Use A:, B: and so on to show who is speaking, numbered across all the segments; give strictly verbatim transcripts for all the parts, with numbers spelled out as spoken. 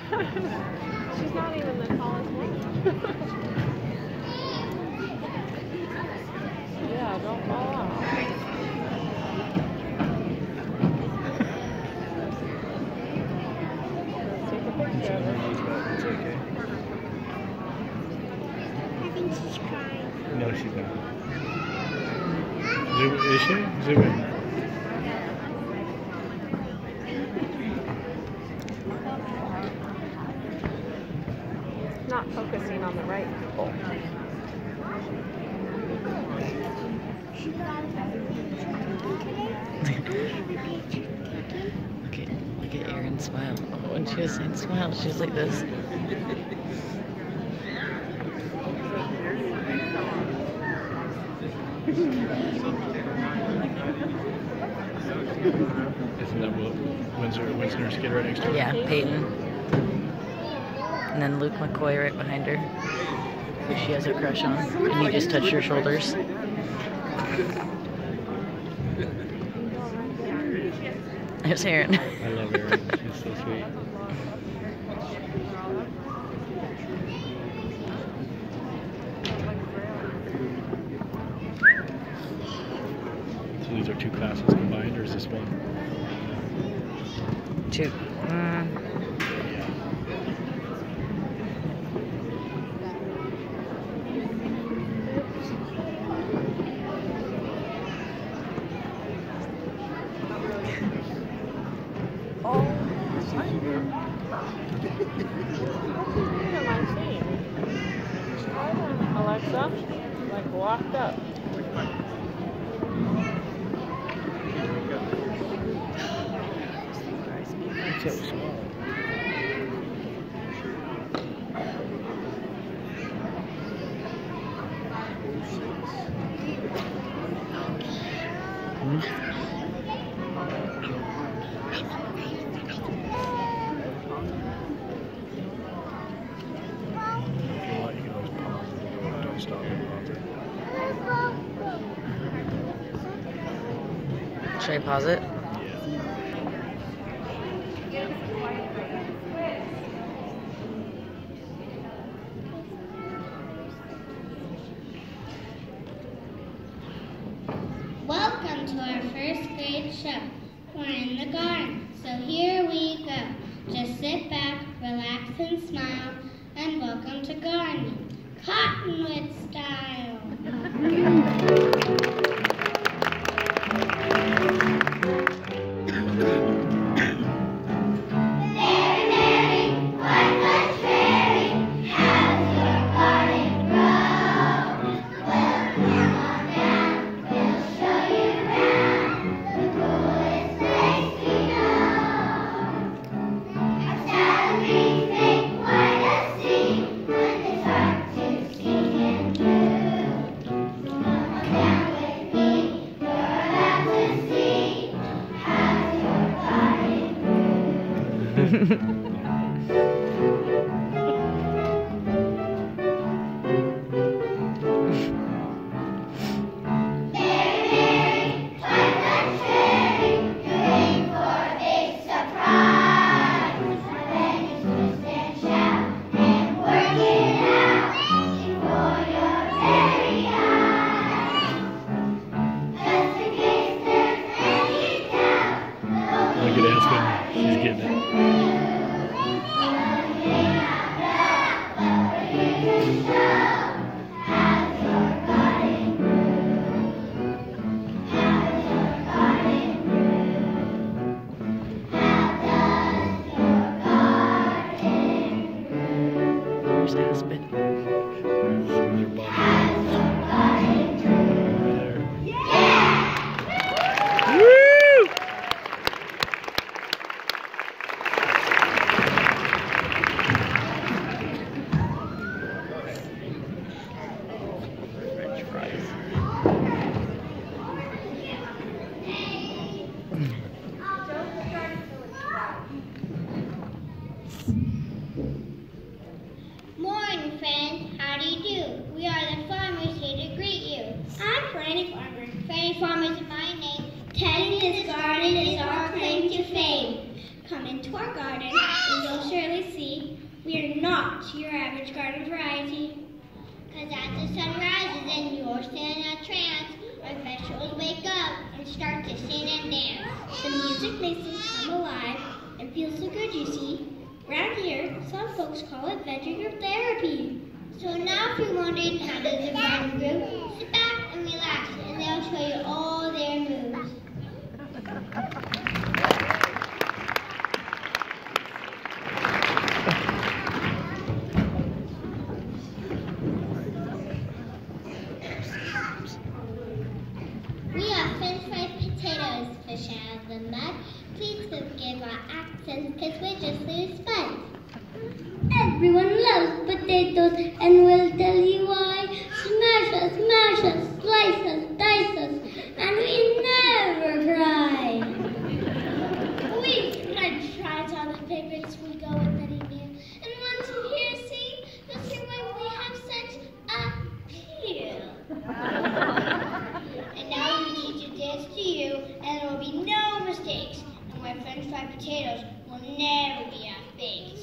A: She's not even the tallest one. Yeah, don't fall off. Let's take a picture of her.
B: It's okay.
C: I think she's crying.
B: No, she's not. Zoom, is she? Zoom in.
A: Not focusing on the right people.
D: Look at, look at Erin's smile. Oh, when she was saying smile, she was like this.
B: Isn't that what Windsor, Windsor's kid right next to her?
D: Yeah, Peyton. And then Luke McCoy right behind her, who she has a crush on. And you just touched her shoulders. There's Erin.
B: I love Erin. She's so sweet. So these are two classes combined, or is this one?
D: Two. Mm.
A: Oh, what am I seeing? Alexa, like locked up.
B: So small. Hmm?
D: Should I pause it?
C: Welcome to our first grade show. We're in the garden, so here we go. Just sit back, relax and smile, and welcome to gardening, Cottonwood style.
B: Look at Aspen. She's getting it.
D: Where's Aspen?
C: Morning, friends. How do you do? We are the farmers here to greet you. I'm Franny Farmer. Franny Farmer is my name. Tending this garden is our claim to fame. Come into our garden, and you'll surely see we are not your average garden variety. Because as the sun rises and you're still in a trance, our vegetables wake up and start to sing and dance. The music makes us come alive and feel so good, you see. Around here, some folks call it vegetative therapy. So now if you're wondering how does the garden grow, sit back and relax and they'll show you all their moves. We often fry potatoes, fish out of the mud. Please forgive our accents because we just lose fun. Everyone loves potatoes and will tell you why. Smash us, smash us, slice us, dice us, and we never cry. We French fries are the favorites we go with any meal. And once you hear see, you'll see why we have such appeal. And now we need to dance to you, and there will be no mistakes. And my French fried potatoes will never be half-baked.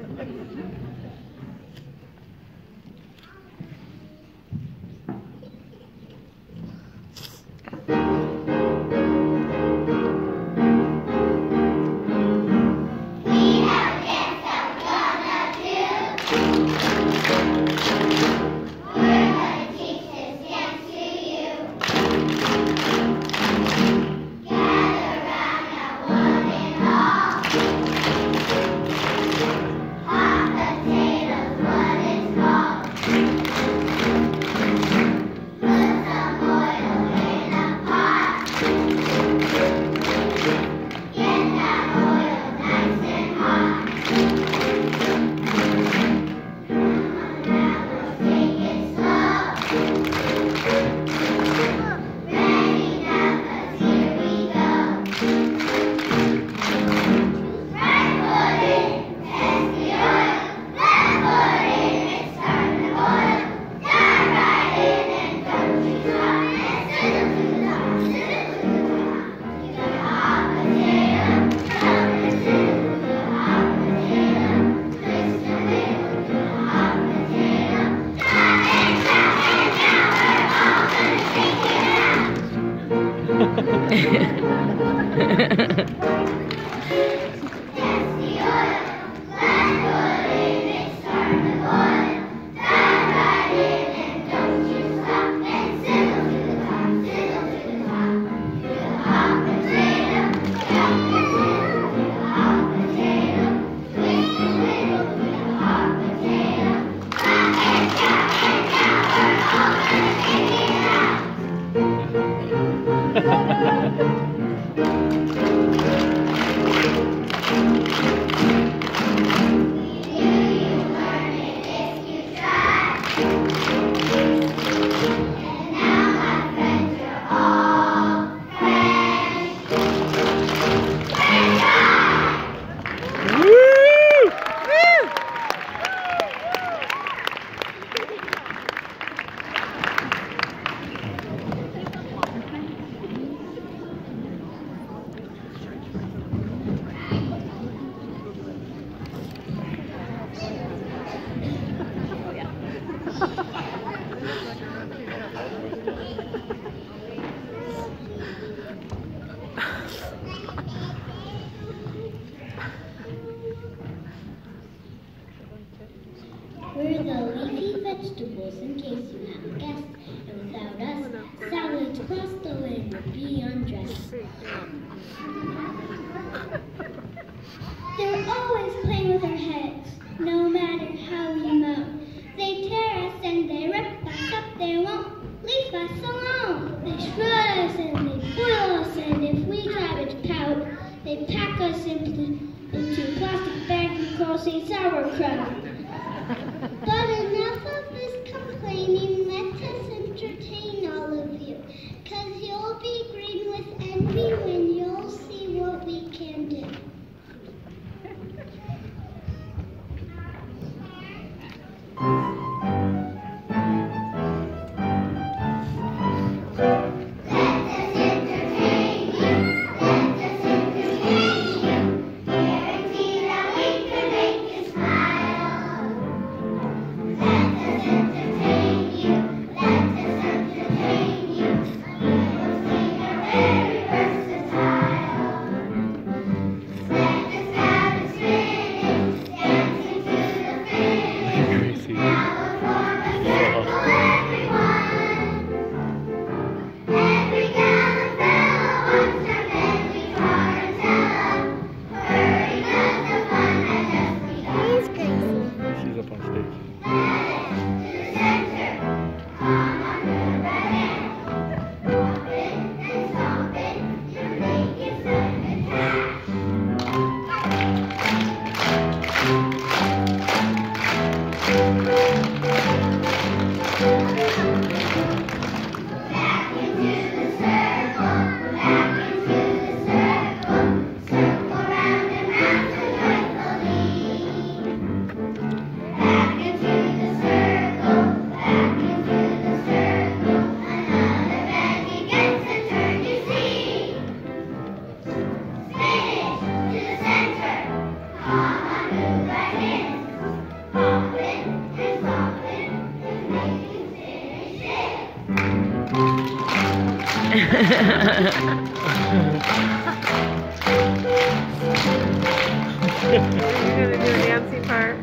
C: We're the leafy vegetables, in case you haven't guessed. And without us, salads across the land would be undressed. They're always playing with our heads, no matter how we mow. They tear us and they rip us up, they won't leave us alone. They shred us and they boil us, and if we cabbage pout, they pack us into, into plastic bags and call say sauerkraut. But enough of this complaining, let us entertain all of you, 'cause you'll be green with envy when you'll see what we can do. Let us entertain you, let us entertain you, here
A: You're gonna do a Nancy part.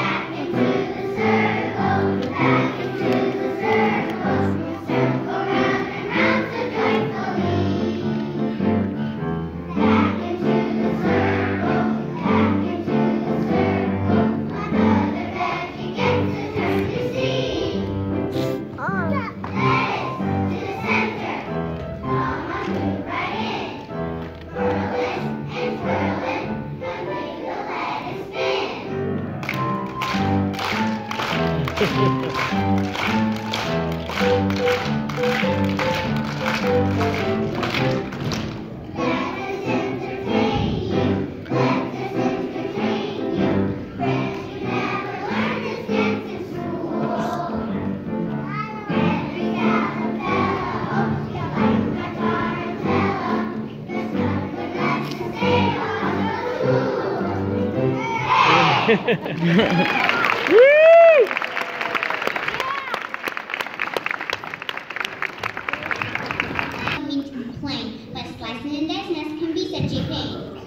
C: mean to complain, but slicing and dicing us can be such a pain.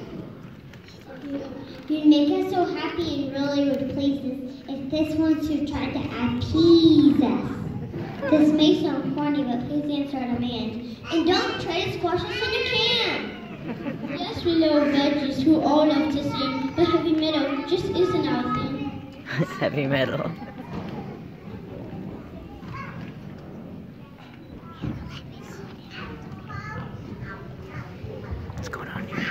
C: You'd make us so happy and really would please us if this one should try to appease us. This may sound corny, but please answer our demand. And don't try to squash us in a can. Yes, we little veggies who all love to sing, but heavy metal just isn't our thing.
D: It's heavy metal. What's going on here?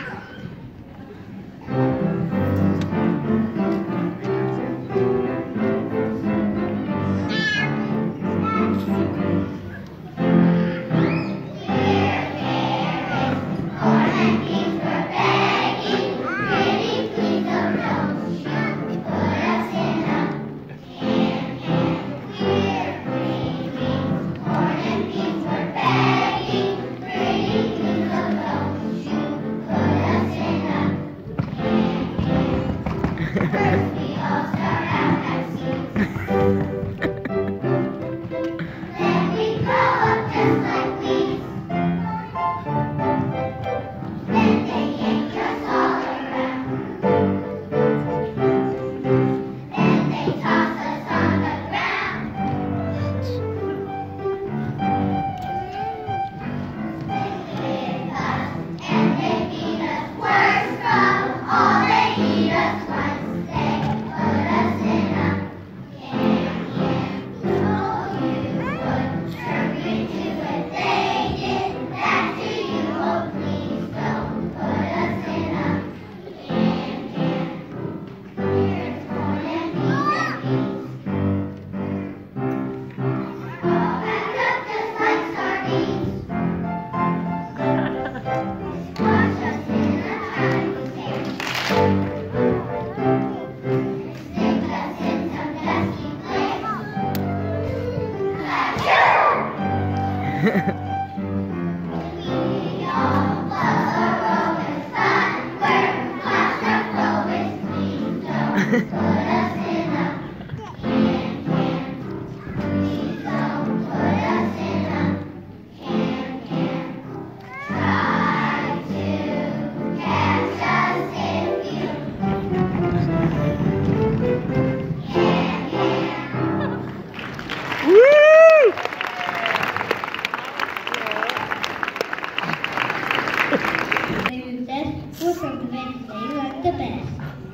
C: The best.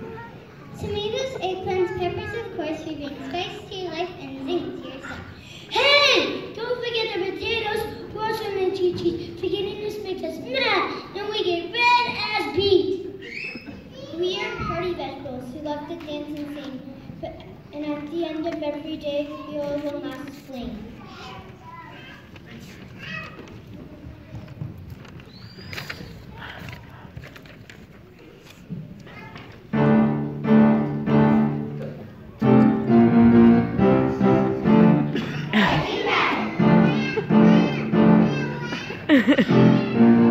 C: Tomatoes, eggplants, peppers, of course, we bring spice to your life and zing to your stuff. Hey! Don't forget the potatoes, wash them and cheese cheese. Forgetting this makes us mad, and we get red as beet. We are party vegetables who love to dance and sing, but, and at the end of every day, we all one last fling.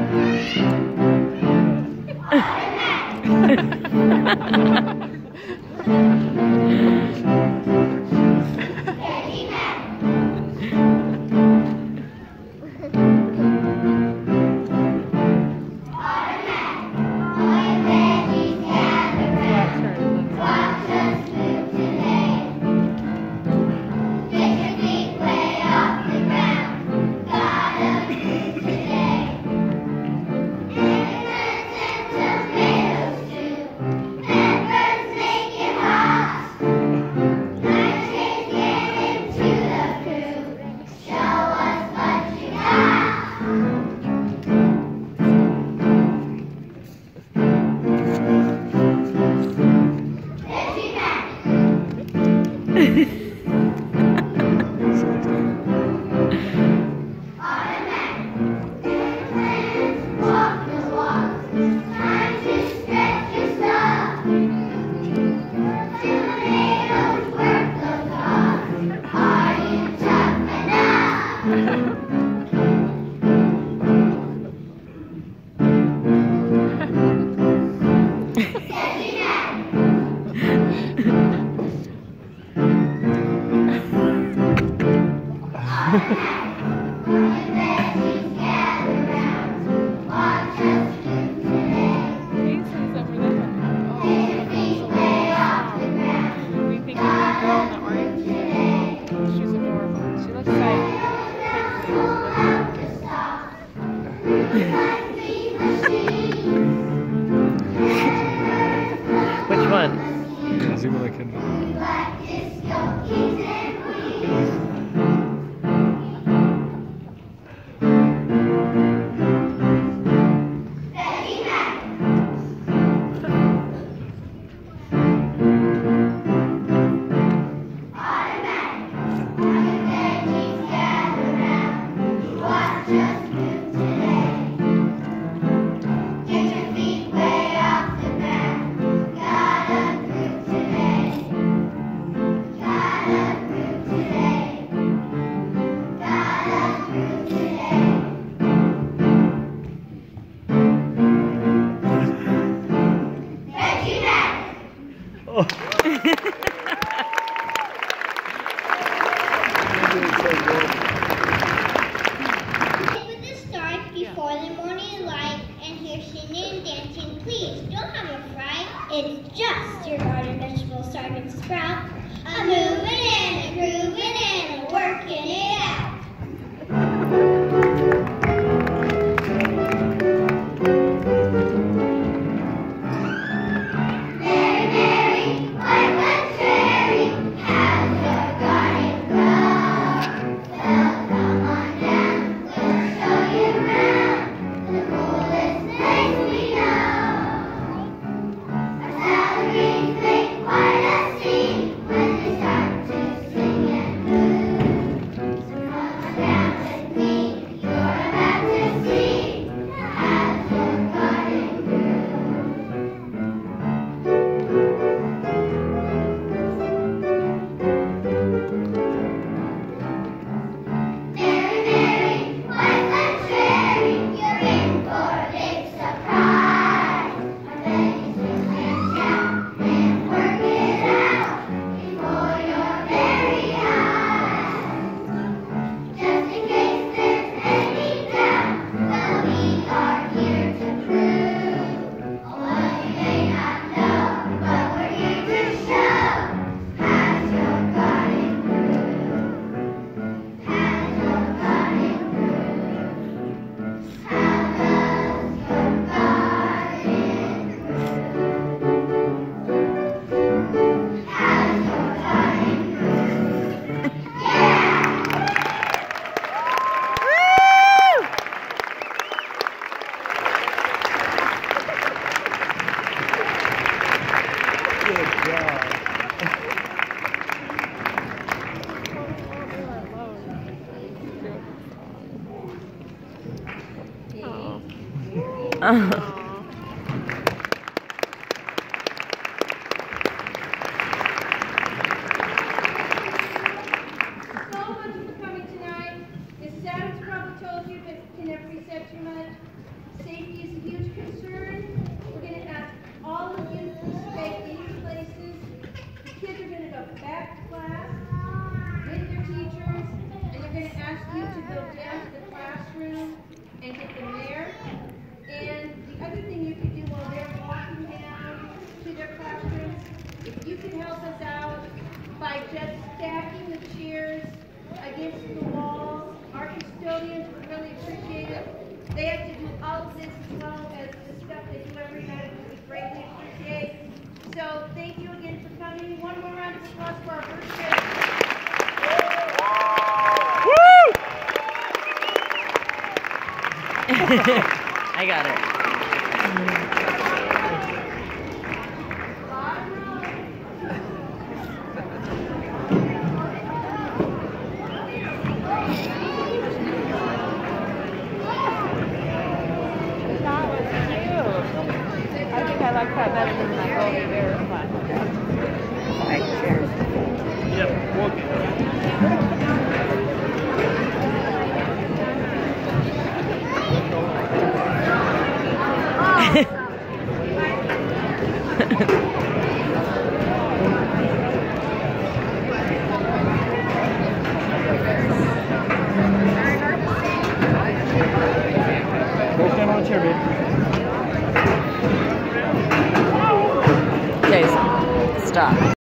D: Ha ha ha. Which one?
B: Yeah, zoom in like Kendall.
C: With the start before the morning light and hear singing and dancing, please don't have a fright. It's just your garden vegetables starting to sprout. I'm moving in and grooving in and working it out. Mary, Mary, like a cherry, how's your garden grow? Well, come on down, we'll show you around the coolest place we know. Our salad greens make quite a scene when they start to sing and move. So come on down with me, you're about to see how's your garden grow. Mary, Mary, like a cherry, you're in for a big surprise. Our veggies will dance out and work it out before your very eyes. Just in case there's any doubt, well, we are here to prove what you may not know, but we're here to show. How's your garden grow? How's your garden grow? How does your garden grow? How's your garden grow? Yeah!
B: Good job.
D: Oh.
E: So much for coming tonight. Missus Adams probably told you, but can never be said too much. Safety is a huge concern. We're going to ask all of you to participate in these places stacking the chairs against the walls. Our custodians would really appreciate it. They have to do all of this as well as the stuff they do every night, which we greatly appreciate. So thank you again for coming. One more round of applause for our first grade.
D: I got it.
A: That was cute. I think I like that better than my Goldie Bear one.
D: Right, cheers.
B: Yep, Go stand on the chair, babe.
D: Guys, stop.